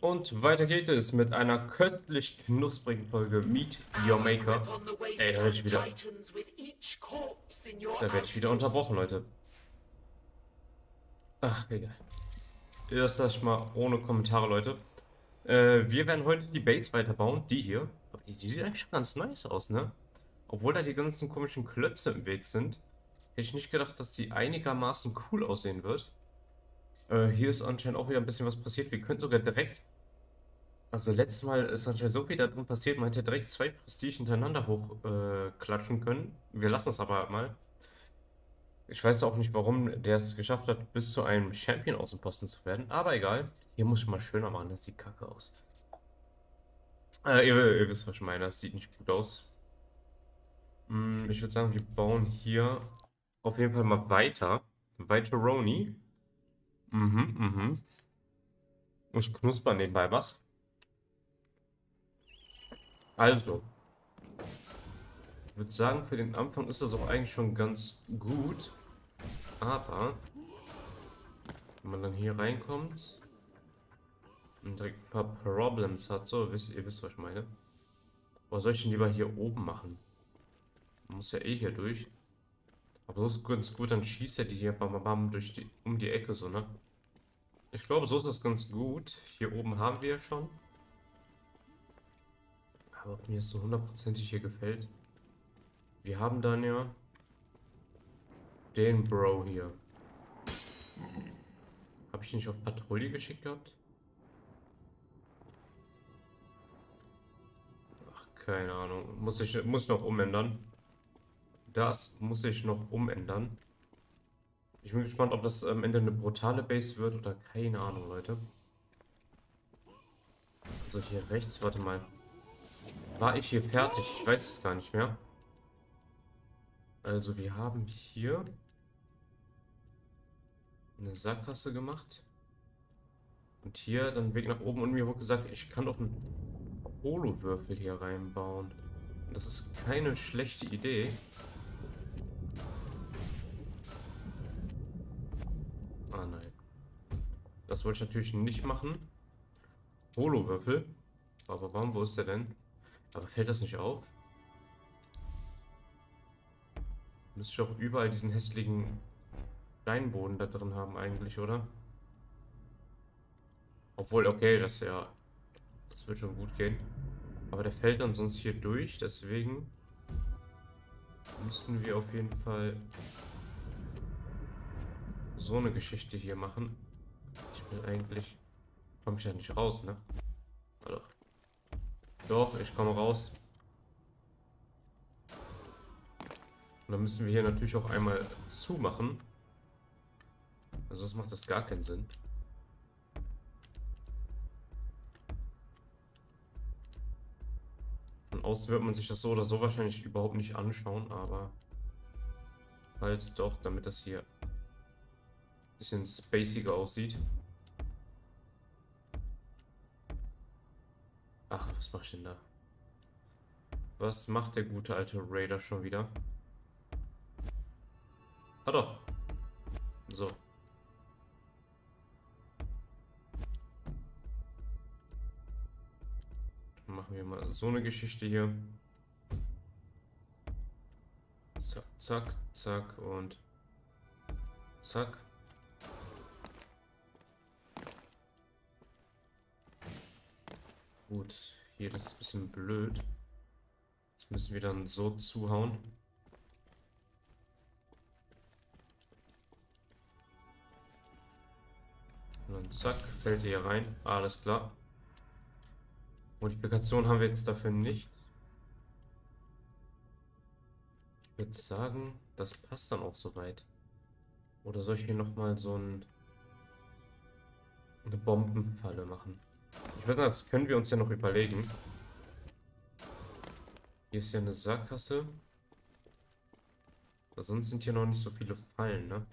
Und weiter geht es mit einer köstlich knusprigen Folge Meet Your Maker. Ey, da werde ich wieder unterbrochen, Leute. Ach, egal. Erst das mal ohne Kommentare, Leute. Wir werden heute die Base weiterbauen, die hier. Aber die sieht eigentlich schon ganz nice aus, ne? Obwohl da die ganzen komischen Klötze im Weg sind, hätte ich nicht gedacht, dass die einigermaßen cool aussehen wird. Hier ist anscheinend auch wieder ein bisschen was passiert. Wir können sogar direkt... Also letztes Mal ist anscheinend so viel da drin passiert, man hätte direkt zwei Prestige hintereinander hochklatschen können. Wir lassen es aber mal. Ich weiß auch nicht, warum der es geschafft hat, bis zu einem Champion aus dem Posten zu werden. Aber egal. Hier muss ich mal schöner machen, das sieht kacke aus. Ihr wisst, was ich meine, das sieht nicht gut aus. Ich würde sagen, wir bauen hier auf jeden Fall mal weiter. Weiter Roni. Muss ich knuspern nebenbei was? Also, ich würde sagen, für den Anfang ist das auch eigentlich schon ganz gut. Aber, wenn man dann hier reinkommt und direkt ein paar Problems hat, so, ihr wisst, was ich meine. Oder soll ich denn lieber hier oben machen? Man muss ja eh hier durch. Aber so ist ganz gut, dann schießt er die hier bam, bam, bam durch um die Ecke, so, ne? Ich glaube, so ist das ganz gut. Hier oben haben wir schon. Aber ob mir das so hundertprozentig hier gefällt. Wir haben dann ja den Bro hier. Habe ich nicht auf Patrouille geschickt gehabt? Ach, keine Ahnung. Muss noch umändern. Das muss ich noch umändern. Ich bin gespannt, ob das am Ende eine brutale Base wird oder keine Ahnung, Leute. Also hier rechts, warte mal. War ich hier fertig? Ich weiß es gar nicht mehr. Also wir haben hier eine Sackgasse gemacht. Und hier dann Weg nach oben. Und mir wurde gesagt, ich kann auch einen Holowürfel hier reinbauen. Und das ist keine schlechte Idee. Ah nein. Das wollte ich natürlich nicht machen. Holowürfel. Aber warum, wo ist der denn? Aber fällt das nicht auf? Müsste ich auch überall diesen hässlichen Steinboden da drin haben eigentlich, oder? Obwohl, okay, das ja... Das wird schon gut gehen. Aber der fällt dann sonst hier durch, deswegen müssten wir auf jeden Fall so eine Geschichte hier machen. Ich will eigentlich... Komme ich ja nicht raus, ne? Ah, doch. Doch, ich komme raus. Und dann müssen wir hier natürlich auch einmal zumachen. Also sonst macht das gar keinen Sinn. Von außen wird man sich das so oder so wahrscheinlich überhaupt nicht anschauen, aber falls doch, damit das hier ein bisschen spaciger aussieht. Ach, was mache ich denn da? Was macht der gute alte Raider schon wieder? Ah doch. So. Dann machen wir mal so eine Geschichte hier. Zack, zack, zack und zack. Gut, hier das ist ein bisschen blöd. Das müssen wir dann so zuhauen. Und dann zack, fällt er hier rein. Alles klar. Modifikation haben wir jetzt dafür nicht. Ich würde sagen, das passt dann auch soweit. Oder soll ich hier nochmal so eine Bombenfalle machen? Ich würde sagen, das können wir uns ja noch überlegen. Hier ist ja eine Sackgasse. Aber sonst sind hier noch nicht so viele Fallen, ne?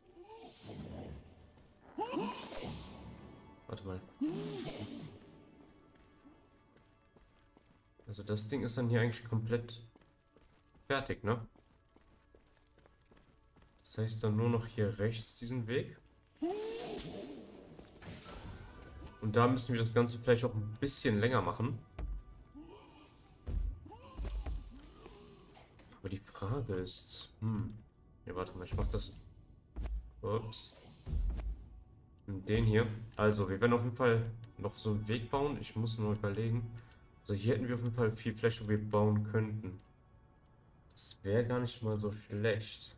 Warte mal. Also das Ding ist dann hier eigentlich komplett fertig, ne? Das heißt dann nur noch hier rechts diesen Weg. Und da müssen wir das Ganze vielleicht auch ein bisschen länger machen. Aber die Frage ist... Ja, warte mal, ich mach das... Ups. Den hier. Also, wir werden auf jeden Fall noch so einen Weg bauen. Ich muss nur überlegen. Also, hier hätten wir auf jeden Fall viel Fläche, wo wir bauen könnten. Das wäre gar nicht mal so schlecht.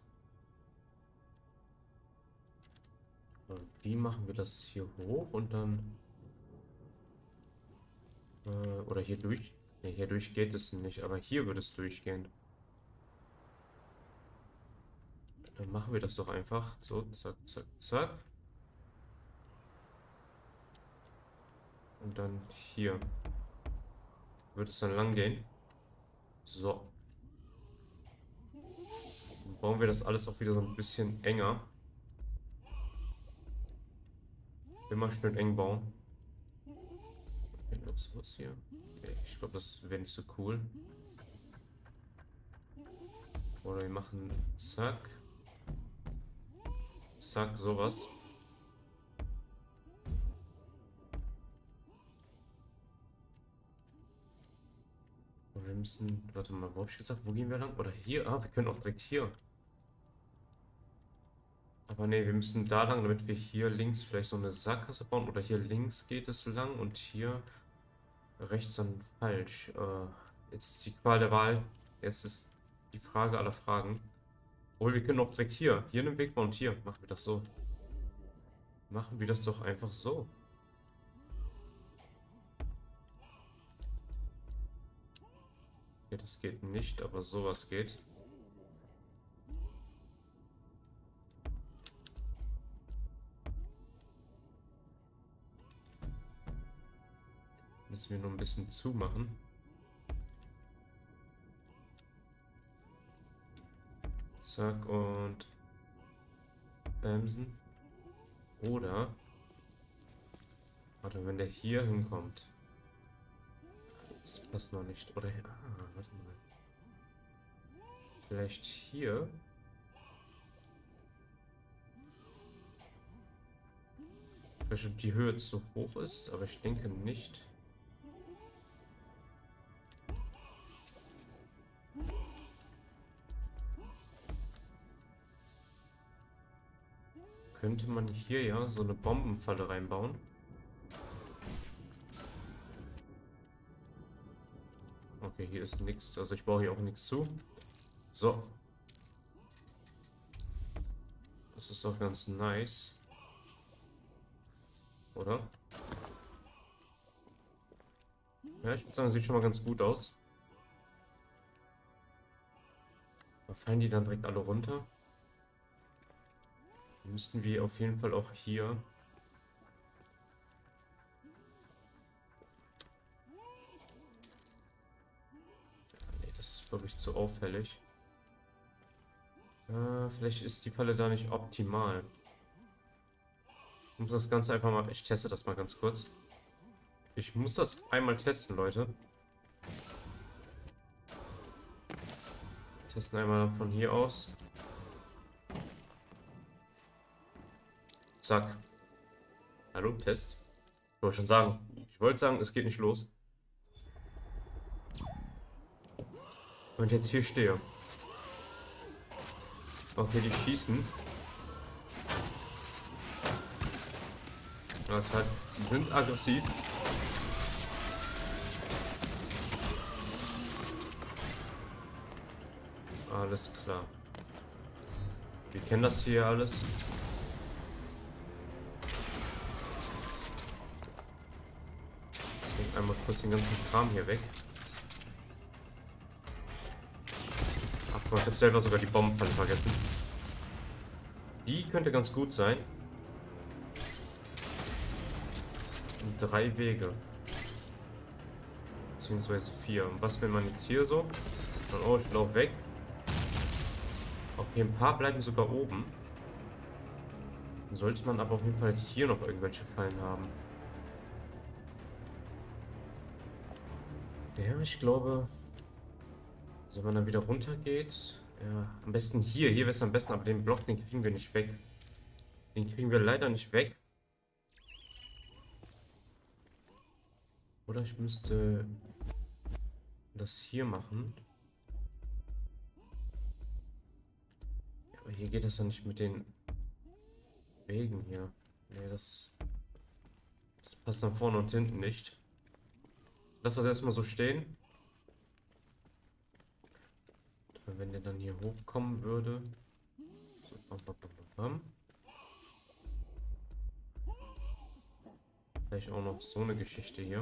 Aber wie machen wir das hier hoch und dann... oder hier durch? Ne, hier durch geht es nicht, aber hier würde es durchgehen. Dann machen wir das doch einfach. So, zack, zack, zack. Und dann hier wird es dann lang gehen. So. Dann bauen wir das alles auch wieder so ein bisschen enger. Immer schön eng bauen. Okay, noch sowas hier. Okay, ich glaube, das wäre nicht so cool. Oder wir machen zack. Zack, sowas. Und wir müssen, warte mal, wo habe ich gesagt, wo gehen wir lang? Oder hier? Ah, wir können auch direkt hier. Aber ne, wir müssen da lang, damit wir hier links vielleicht so eine Sackgasse bauen. Oder hier links geht es lang und hier rechts dann falsch. Jetzt ist die Qual der Wahl. Jetzt ist die Frage aller Fragen. Obwohl, wir können auch direkt hier einen Weg bauen und hier. Machen wir das so. Machen wir das doch einfach so. Ja, das geht nicht, aber sowas geht. Müssen wir nur ein bisschen zumachen. Zack und bremsen. Oder, warte, wenn der hier hinkommt. Das passt noch nicht. Oder, warte mal. Vielleicht hier. Vielleicht ob die Höhe zu hoch ist, aber ich denke nicht. Könnte man hier ja so eine Bombenfalle reinbauen. Okay, hier ist nichts. Also ich baue hier auch nichts zu. So. Das ist doch ganz nice. Oder? Ja, ich würde sagen, sieht schon mal ganz gut aus. Aber fallen die dann direkt alle runter? Müssten wir auf jeden Fall auch hier... Nee, das ist, glaube ich, zu auffällig. Vielleicht ist die Falle da nicht optimal. Ich muss das Ganze einfach mal... Ich teste das mal ganz kurz. Ich muss das einmal testen, Leute. Testen einmal von hier aus. Zack. Hallo, Test. Ich wollte schon sagen. Ich wollte sagen, es geht nicht los. Und jetzt hier stehe. Okay, die schießen. Das heißt, die sind aggressiv. Alles klar. Wir kennen das hier alles. Ich nehme einmal kurz den ganzen Kram hier weg. Ach, ich habe selber sogar die Bombenfalle vergessen. Die könnte ganz gut sein. Und 3 Wege. Beziehungsweise 4. Und was will man jetzt hier so? Oh, ich laufe weg. Okay, ein paar bleiben sogar oben. Dann sollte man aber auf jeden Fall hier noch irgendwelche Fallen haben. Ja, ich glaube, also wenn man dann wieder runter geht, ja, am besten hier. Hier wäre es am besten, aber den Block, den kriegen wir nicht weg. Den kriegen wir leider nicht weg. Oder ich müsste das hier machen. Ja, aber hier geht es ja nicht mit den Wegen hier. Nee, das passt dann vorne und hinten nicht. Lass das erstmal so stehen. Wenn der dann hier hochkommen würde. So, bam, bam, bam, bam, bam. Vielleicht auch noch so eine Geschichte hier.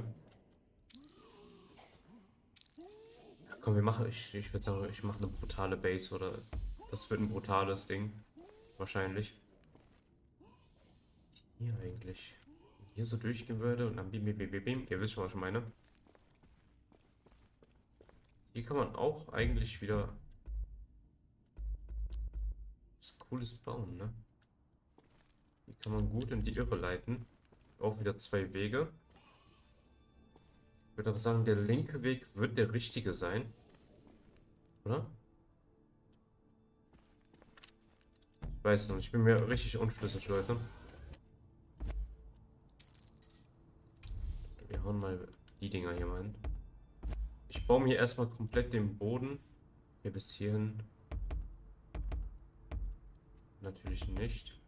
Ja, komm, ich würde sagen, ich mache eine brutale Base oder das wird ein brutales Ding. Wahrscheinlich. Hier eigentlich. Hier so durchgehen würde und dann bim, bim, bim, bim, bim. Ihr wisst schon, was ich meine. Hier kann man auch eigentlich wieder was Cooles bauen, ne? Hier kann man gut in die Irre leiten. Auch wieder zwei Wege. Ich würde aber sagen, der linke Weg wird der richtige sein. Oder? Ich weiß noch, ich bin mir richtig unschlüssig, Leute. Wir hauen mal die Dinger hier mal hin. Ich baue mir erstmal komplett den Boden. Hier bis hierhin. Natürlich nicht.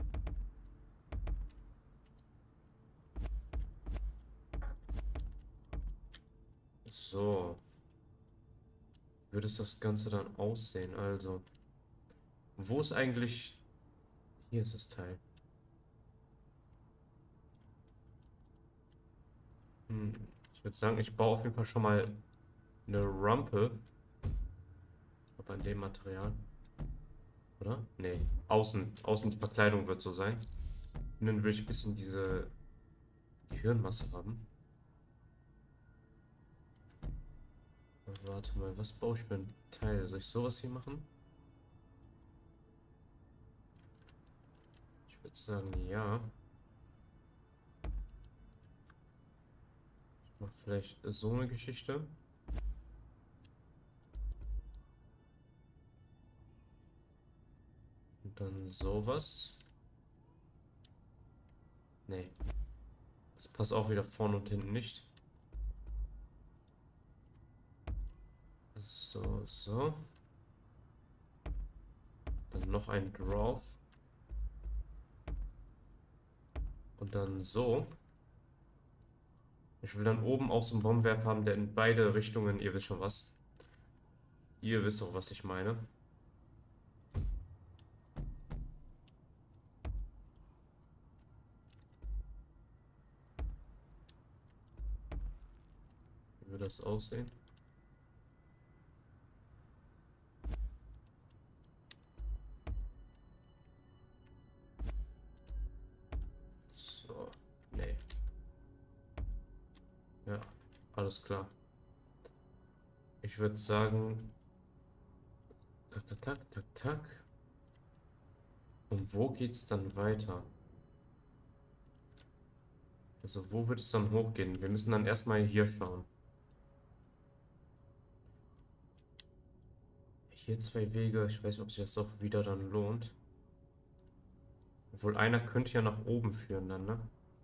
So. Würde es das Ganze dann aussehen? Also. Wo ist eigentlich... Hier ist das Teil. Ich würde sagen, ich baue auf jeden Fall schon mal eine Rampe. Aber in dem Material. Oder? Nee. Außen die Verkleidung wird so sein. Und dann will ich ein bisschen diese Gehirnmasse haben. Warte mal, was baue ich für ein Teil? Soll ich sowas hier machen? Ich würde sagen, ja. Ich mache vielleicht so eine Geschichte. Und dann sowas. Nee. Das passt auch wieder vorne und hinten nicht. So, so. Dann noch ein Draw. Und dann so. Ich will dann oben auch so einen Bombenwerfer haben, der in beide Richtungen, ihr wisst schon was. Ihr wisst auch, was ich meine. Wie würde das aussehen? So. Nee. Ja, alles klar. Ich würde sagen. Tak, tak, tak, tak, tak. Und wo geht's dann weiter? Also, wo wird es dann hochgehen? Wir müssen dann erstmal hier schauen. Hier zwei Wege. Ich weiß nicht, ob sich das auch wieder dann lohnt. Obwohl einer könnte ja nach oben führen dann, ne?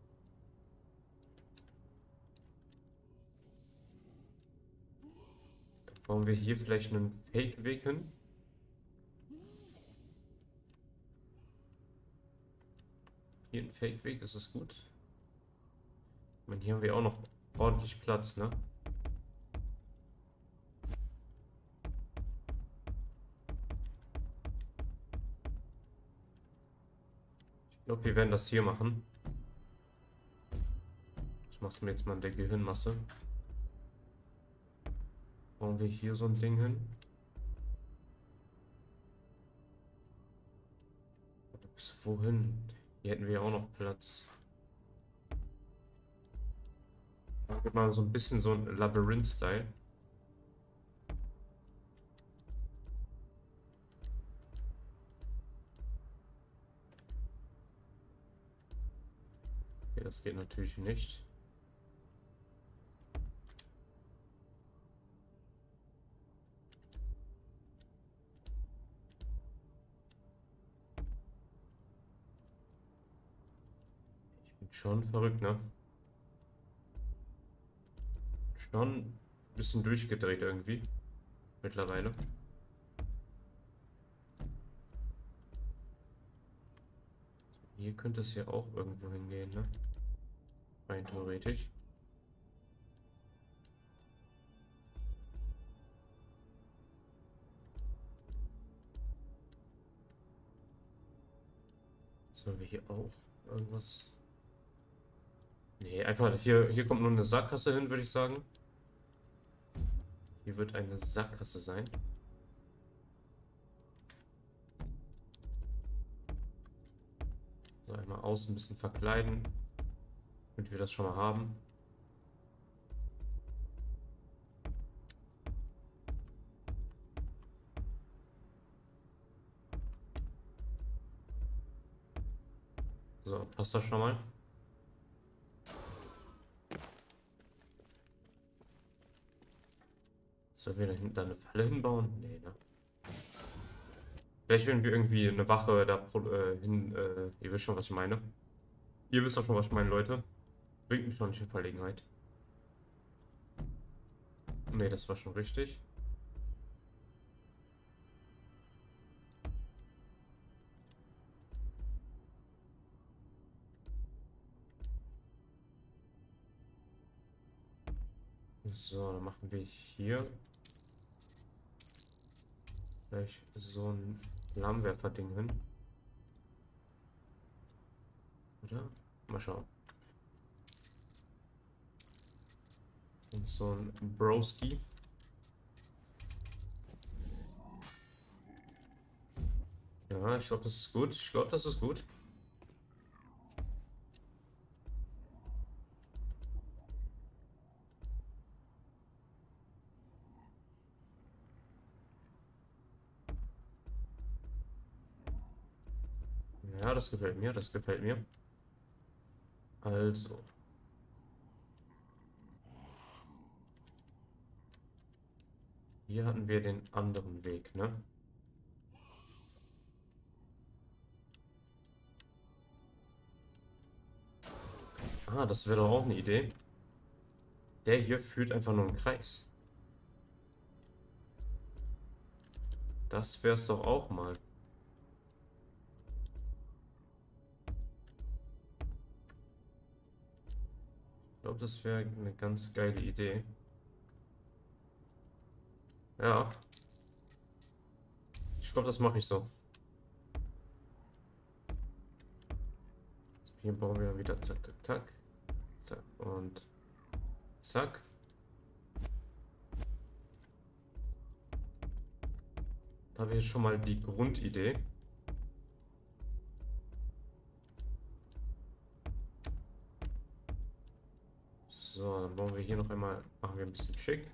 Dann bauen wir hier vielleicht einen Fake-Weg hin. Hier ein Fake-Weg, ist es gut? Ich meine, hier haben wir auch noch ordentlich Platz, ne? Ich glaube, wir werden das hier machen. Ich mache es mir jetzt mal in der Gehirnmasse. Bauen wir hier so ein Ding hin. Bis wohin? Hier hätten wir ja auch noch Platz. Sagen wir mal so ein bisschen so ein Labyrinth-Style. Okay, das geht natürlich nicht. Ich bin schon verrückt, ne? schon ein bisschen durchgedreht irgendwie. Mittlerweile. Hier könnte es ja auch irgendwo hingehen, ne? Rein theoretisch. Sollen wir hier auch irgendwas? Nee, einfach hier kommt nur eine Sackgasse hin, würde ich sagen. Hier wird eine Sackgasse sein. So, einmal außen ein bisschen verkleiden, damit wir das schon mal haben. So, passt das schon mal? Sollen wir da hinten eine Falle hinbauen? Nee, ne? Vielleicht, wenn wir irgendwie eine Wache da ihr wisst schon, was ich meine. Ihr wisst doch schon, was ich meine, Leute. Bringt mich noch nicht in Verlegenheit. Nee, das war schon richtig. So, dann machen wir hier gleich so ein Flammenwerfer-Ding hin. Oder? Mal schauen. Und so ein Broski. Ja, ich glaube, das ist gut. Ich glaube, das ist gut. Ja, das gefällt mir, das gefällt mir. Also, hier hatten wir den anderen Weg, ne? Ah, das wäre doch auch eine Idee. Der hier führt einfach nur einen Kreis. Das wär's doch auch mal. Ich glaube, das wäre eine ganz geile Idee. Ja, ich glaube, das mache ich so. Hier bauen wir wieder zack, zack, zack. Zack und zack. Da habe ich jetzt schon mal die Grundidee. So, dann bauen wir hier noch einmal, machen wir ein bisschen schick.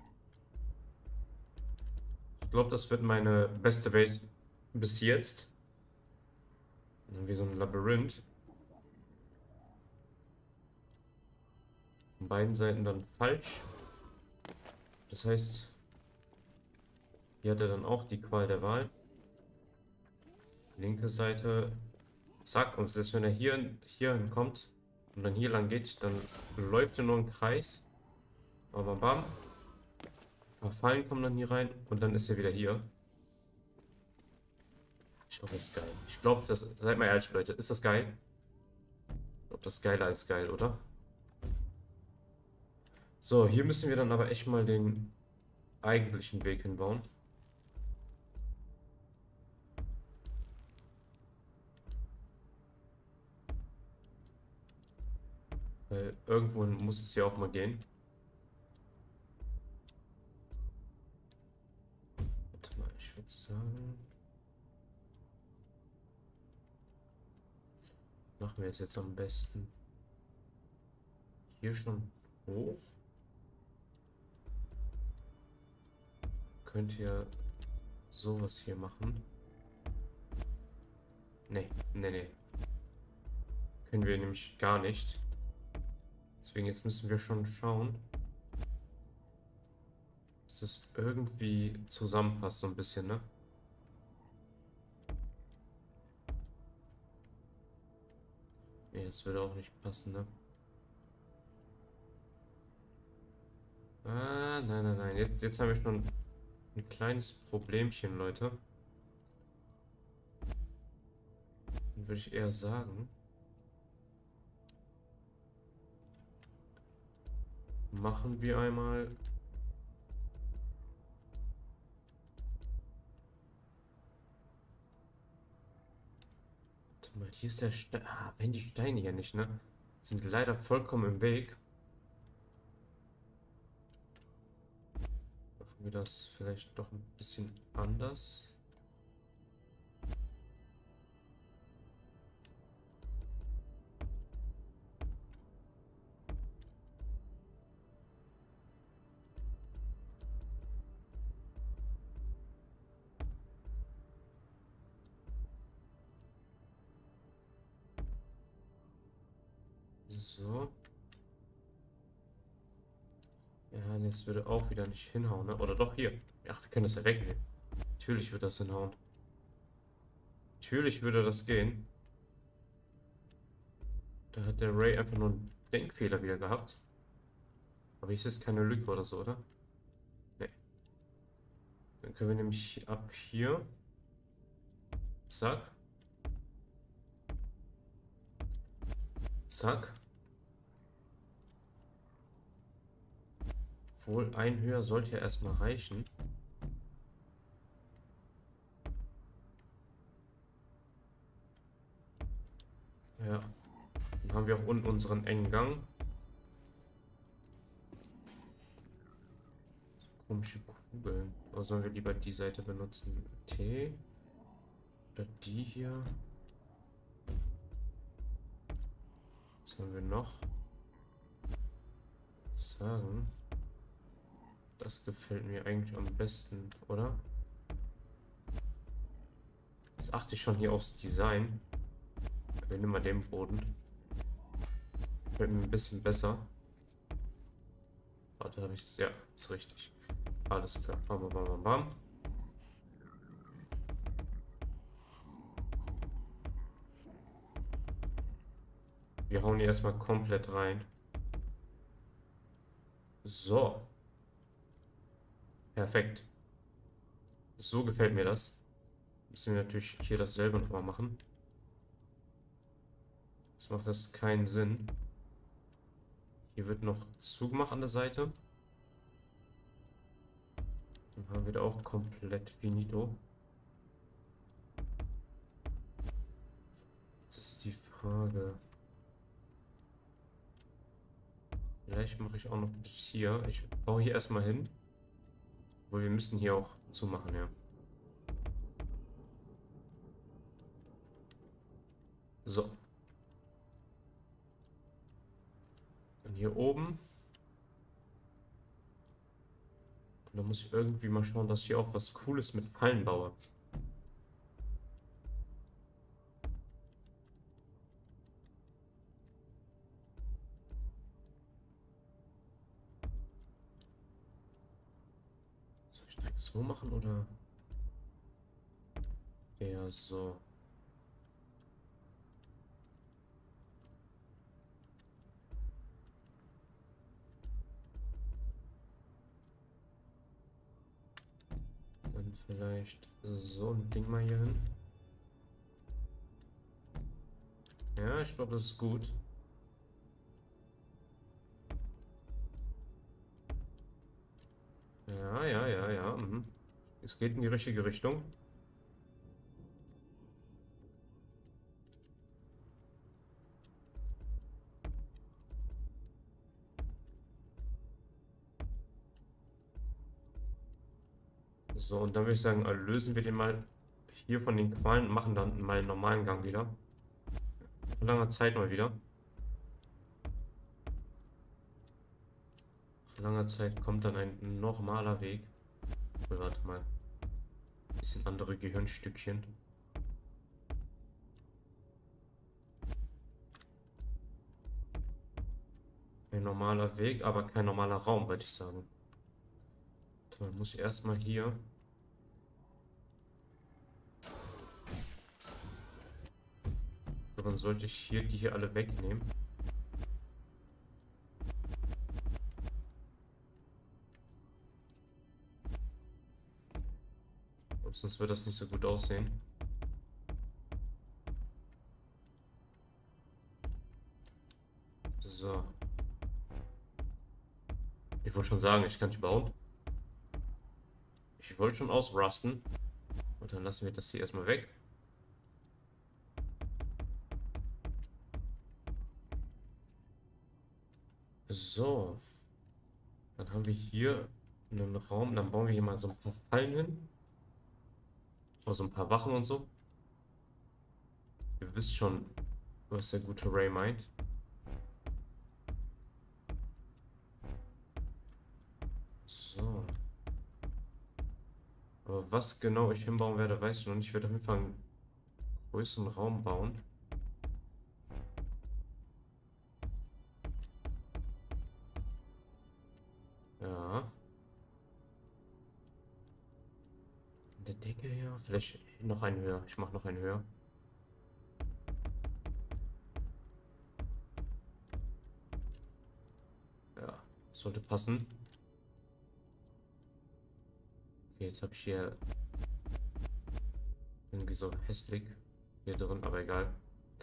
Ich glaube, das wird meine beste Base bis jetzt. Dann haben wir so ein Labyrinth. Von beiden Seiten dann falsch. Das heißt, hier hat er dann auch die Qual der Wahl. Linke Seite, zack. Und selbst wenn er hier hinkommt und dann hier lang geht, dann läuft er nur im Kreis. Bam, bam, bam. Ein paar Fallen kommen dann hier rein und dann ist er wieder hier. Ich glaube, das ist geil. Ich glaube, das, seid mal ehrlich, Leute, ist das geil? Ich glaube, das ist geiler als geil, oder? So, hier müssen wir dann aber echt mal den eigentlichen Weg hinbauen. Weil irgendwo muss es ja auch mal gehen. Warte mal, ich würde sagen, machen wir es jetzt am besten hier schon hoch. Könnt ihr sowas hier machen? Nee, nee, nee. Können wir nämlich gar nicht. Deswegen jetzt müssen wir schon schauen, dass es irgendwie zusammenpasst, so ein bisschen, ne? Nee, das würde auch nicht passen, ne? nein, nein, nein. Jetzt haben wir schon ein kleines Problemchen, Leute. Dann würde ich eher sagen, machen wir einmal. Warte mal, hier ist der Stein. Ah, wenn die Steine hier nicht, ne? Sind leider vollkommen im Weg. Machen wir das vielleicht doch ein bisschen anders. So. Ja, das würde auch wieder nicht hinhauen, ne? Oder doch hier. Ach, wir können das ja wegnehmen. Natürlich wird das hinhauen. Natürlich würde das gehen. Da hat der Ray einfach nur einen Denkfehler wieder gehabt. Aber ist jetzt keine Lücke oder so, oder? Nee. Dann können wir nämlich ab hier. Zack. Zack. Wohl ein höher sollte ja erstmal reichen. Ja. Dann haben wir auch unten unseren engen Gang. Komische Kugeln. Oder sollen wir lieber die Seite benutzen? T. Oder die hier. Was haben wir noch? Sagen. Das gefällt mir eigentlich am besten, oder? Jetzt achte ich schon hier aufs Design. Wir nehmen mal den Boden. Gefällt mir ein bisschen besser. Warte, habe ich es? Ja, ist richtig. Alles klar. Bam, bam, bam, bam, bam. Wir hauen hier erstmal komplett rein. So. Perfekt. So gefällt mir das. Müssen wir natürlich hier dasselbe nochmal machen. Jetzt macht das keinen Sinn. Hier wird noch zugemacht an der Seite. Dann haben wir da auch komplett finito. Jetzt ist die Frage. Vielleicht mache ich auch noch bis hier. Ich baue hier erstmal hin. Obwohl wir müssen hier auch zumachen, ja. So. Dann hier oben. Und dann muss ich irgendwie mal schauen, dass ich hier auch was Cooles mit Fallen baue. Soll ich direkt so machen oder eher so? Dann vielleicht so ein Ding mal hier hin. Ja, ich glaube, das ist gut. Ja, ja, ja, ja. Mhm. Es geht in die richtige Richtung. So, und dann würde ich sagen, lösen wir den mal hier von den Qualen und machen dann mal einen normalen Gang wieder. Vor langer Zeit mal wieder. Vor langer Zeit kommt dann ein normaler Weg. Oh, warte mal. Bisschen andere Gehirnstückchen. Ein normaler Weg, aber kein normaler Raum, würde ich sagen. Dann muss ich erstmal hier. So, dann sollte ich hier die hier alle wegnehmen. Sonst wird das nicht so gut aussehen. So. Ich wollte schon sagen, ich kann die bauen. Ich wollte schon ausrusten. Und dann lassen wir das hier erstmal weg. So. Dann haben wir hier einen Raum. Dann bauen wir hier mal so ein paar Fallen hin. Also ein paar Wachen und so. Ihr wisst schon, was der gute Ray meint. So. Aber was genau ich hinbauen werde, weiß ich noch nicht. Ich werde auf jeden Fall einen größeren Raum bauen. Ja. In der Decke hier. Vielleicht noch einen höher. Ich mache noch einen höher. Ja. Sollte passen. Okay, jetzt habe ich hier irgendwie so hässlich hier drin, aber egal.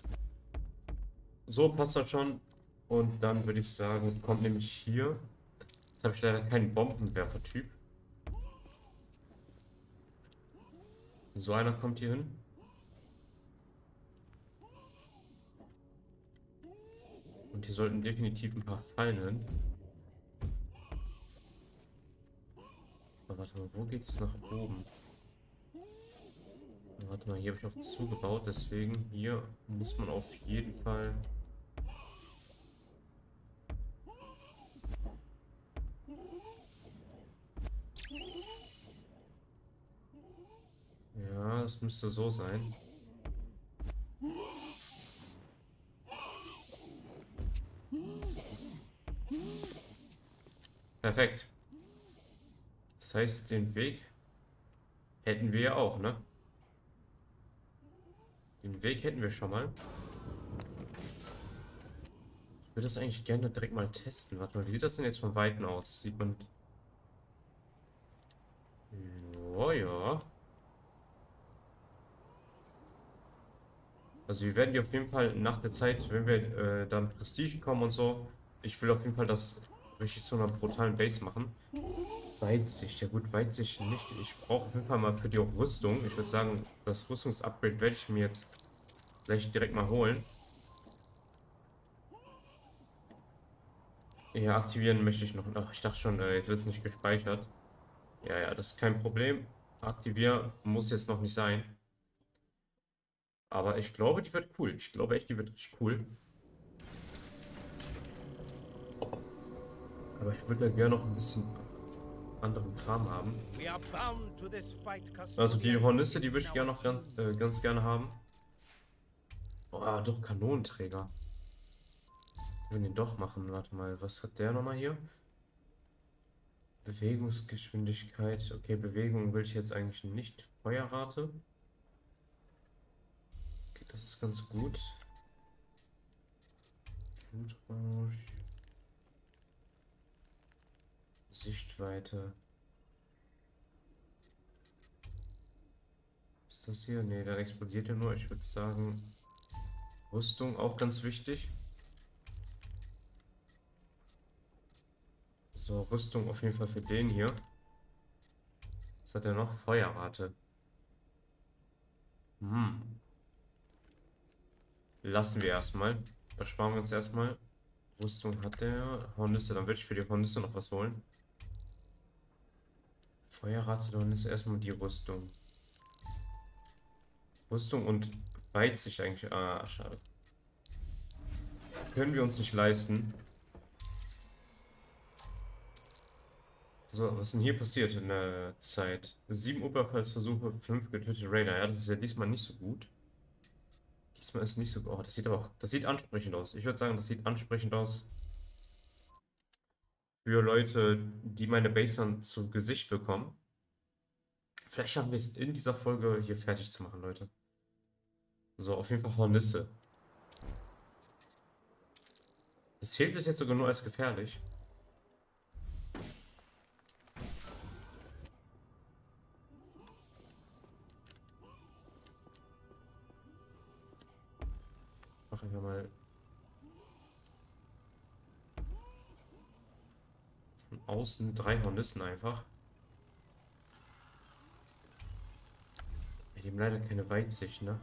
So passt das schon. Und dann würde ich sagen, kommt nämlich hier. Jetzt habe ich leider keinen Bombenwerfer-Typ. So einer kommt hier hin. Und hier sollten definitiv ein paar Fallen hin. Aber warte mal, wo geht es nach oben? Warte mal, hier habe ich auch zugebaut, deswegen hier muss man auf jeden Fall... Ja, das müsste so sein. Perfekt. Das heißt, den Weg hätten wir ja auch, ne? Den Weg hätten wir schon mal. Ich würde das eigentlich gerne direkt mal testen. Warte mal, wie sieht das denn jetzt von Weitem aus? Sieht man... Oh ja. Also wir werden die auf jeden Fall nach der Zeit, wenn wir dann Prestige kommen und so, ich will auf jeden Fall das richtig zu einer brutalen Base machen. Weitsicht, ja gut, Weitsicht nicht. Ich brauche auf jeden Fall mal für die auch Rüstung. Ich würde sagen, das Rüstungsupgrade werde ich mir jetzt gleich direkt mal holen. Ja, aktivieren möchte ich noch. Ach, ich dachte schon, jetzt wird es nicht gespeichert. Ja, ja, das ist kein Problem. Aktivieren muss jetzt noch nicht sein. Aber ich glaube, die wird cool. Ich glaube echt, die wird richtig cool. Aber ich würde ja gerne noch ein bisschen anderen Kram haben. Also die Hornisse, die würde ich gerne noch ganz gerne haben. Oh, doch, Kanonenträger. Wir würden den doch machen. Warte mal, was hat der nochmal hier? Bewegungsgeschwindigkeit. Okay, Bewegung will ich jetzt eigentlich nicht. Feuerrate. Okay, das ist ganz gut. Blutrausch. Sichtweite. Ist das hier? Ne, dann explodiert er nur. Ich würde sagen, Rüstung auch ganz wichtig. So, Rüstung auf jeden Fall für den hier. Was hat er noch? Feuerrate. Lassen wir erstmal. Das sparen wir uns erstmal. Rüstung hat der. Hornisse, dann würde ich für die Hornisse noch was holen. Feuerrate, dann ist erstmal die Rüstung. Rüstung und Weitsicht eigentlich. Ah, schade. Können wir uns nicht leisten. So, was ist denn hier passiert in der Zeit? 7 Überfallsversuche, 5 getötete Raider. Ja, das ist ja diesmal nicht so gut. Diesmal ist nicht so gut. Oh, das sieht aber auch, das sieht ansprechend aus. Ich würde sagen, das sieht ansprechend aus für Leute, die meine Base dann zu Gesicht bekommen. Vielleicht schaffen wir es in dieser Folge hier fertig zu machen, Leute. So, auf jeden Fall Hornisse. Es zählt bis jetzt sogar nur als gefährlich. mache einfach mal von außen 3 Hornissen einfach. Ja, die haben leider keine Weitsicht, ne?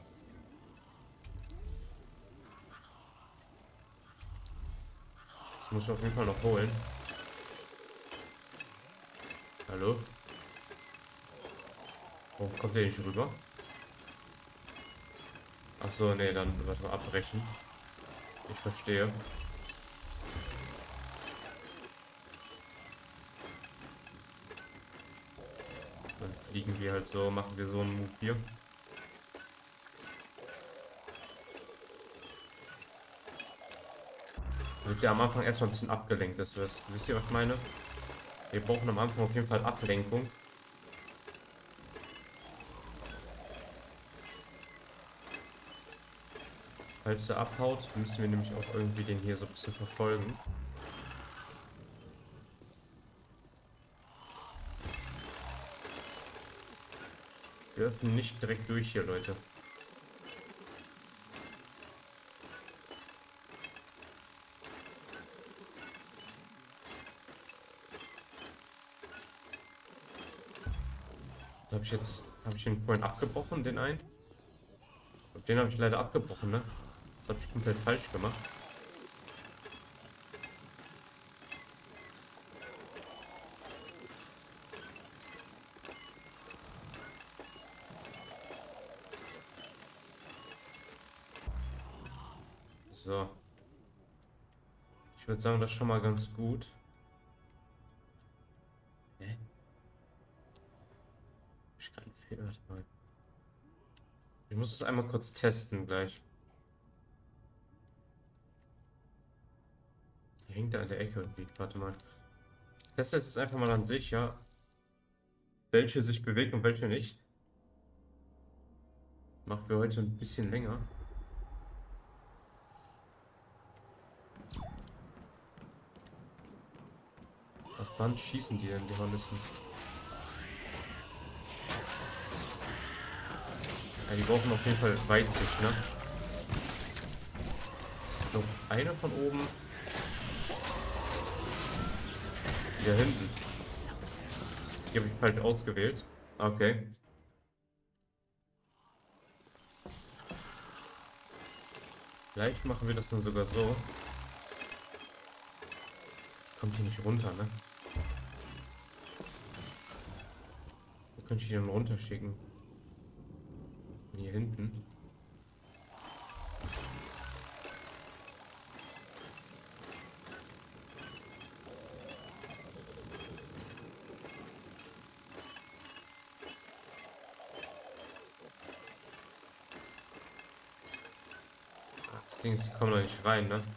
Das muss ich auf jeden Fall noch holen. Hallo? Warum kommt der nicht rüber? Ach so, nee, dann warte mal abbrechen. Ich verstehe. Dann fliegen wir halt so, machen wir so einen Move hier. Damit der am Anfang erstmal ein bisschen abgelenkt ist. Wisst ihr, was ich meine? Wir brauchen am Anfang auf jeden Fall Ablenkung. Falls der abhaut, müssen wir nämlich auch irgendwie den hier so ein bisschen verfolgen. Wir öffnen nicht direkt durch hier, Leute. Habe ich den vorhin abgebrochen, den einen? Den habe ich leider abgebrochen, ne? Das habe ich komplett falsch gemacht. So. Ich würde sagen, das ist schon mal ganz gut. Hä? Hab ich gerade einen Fehler? Warte mal. Ich muss es einmal kurz testen gleich. Hier hängt er an der Ecke irgendwie. Warte mal. Ich teste jetzt einfach mal an sich, ja. Welche sich bewegt und welche nicht. Machen wir heute ein bisschen länger. Ab wann schießen die denn, die Hornissen? Ja, die brauchen auf jeden Fall Weitsicht, ne? So, einer von oben. Hier hinten. Die habe ich falsch ausgewählt. Okay. Vielleicht machen wir das dann sogar so. Kommt hier nicht runter, ne? Wo könnte ich die denn runterschicken? Hier hinten. Das Ding ist, die kommen da nicht rein, ne?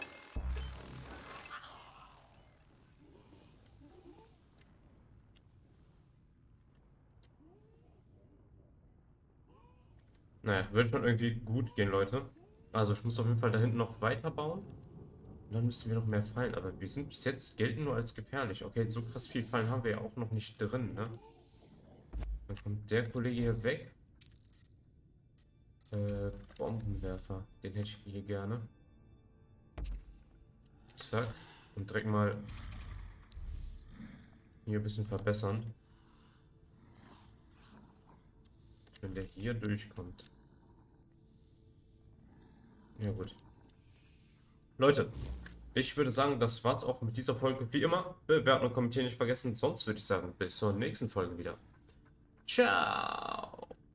Naja, wird schon irgendwie gut gehen, Leute. Also ich muss auf jeden Fall da hinten noch weiter bauen. Und dann müssen wir noch mehr Fallen. Aber wir sind bis jetzt, gelten nur als gefährlich. Okay, so krass viel Fallen haben wir ja auch noch nicht drin, ne? Dann kommt der Kollege hier weg. Bombenwerfer. Den hätte ich hier gerne. Zack. Und direkt mal hier ein bisschen verbessern. Wenn der hier durchkommt. Ja gut. Leute, ich würde sagen, das war's auch mit dieser Folge. Wie immer, bewerten und kommentieren nicht vergessen. Sonst würde ich sagen, bis zur nächsten Folge wieder. Ciao.